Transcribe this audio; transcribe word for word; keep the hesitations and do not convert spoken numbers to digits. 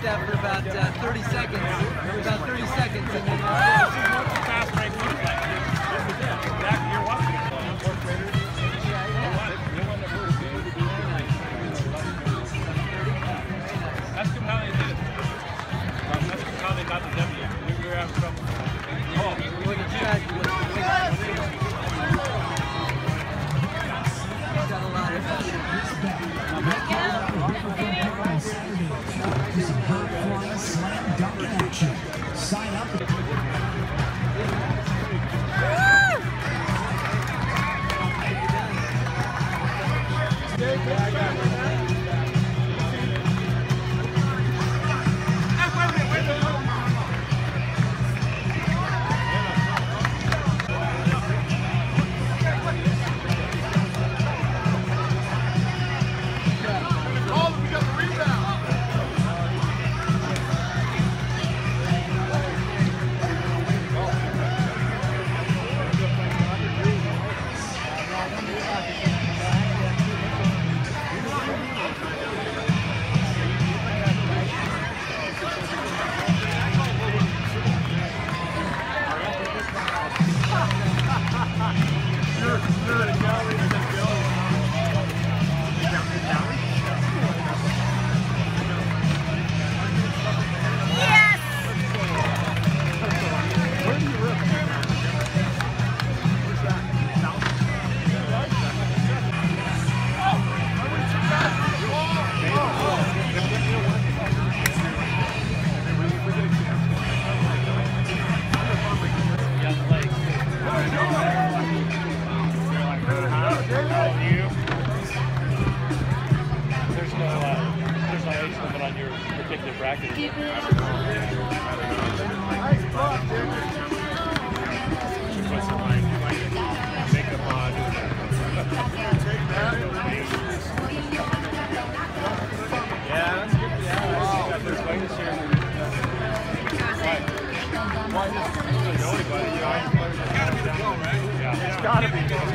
that for about uh, thirty seconds. For about thirty seconds, and then. Uh, Fast break looks like. This is it. Exactly. You're watching it. Fourth graders. Ask them how they did it. Ask them how they got the W. We were having trouble. Oh, look at that. Got a lot of slam dunk action. Sign up. bracket. Keep it. Nice block, dude. She puts some like, like makeup on. Take that. Yeah, that's good. Yeah, I got this way this year. Why? Why just really know anybody? You know, I gotta be the goal, right? Yeah, it's gotta be.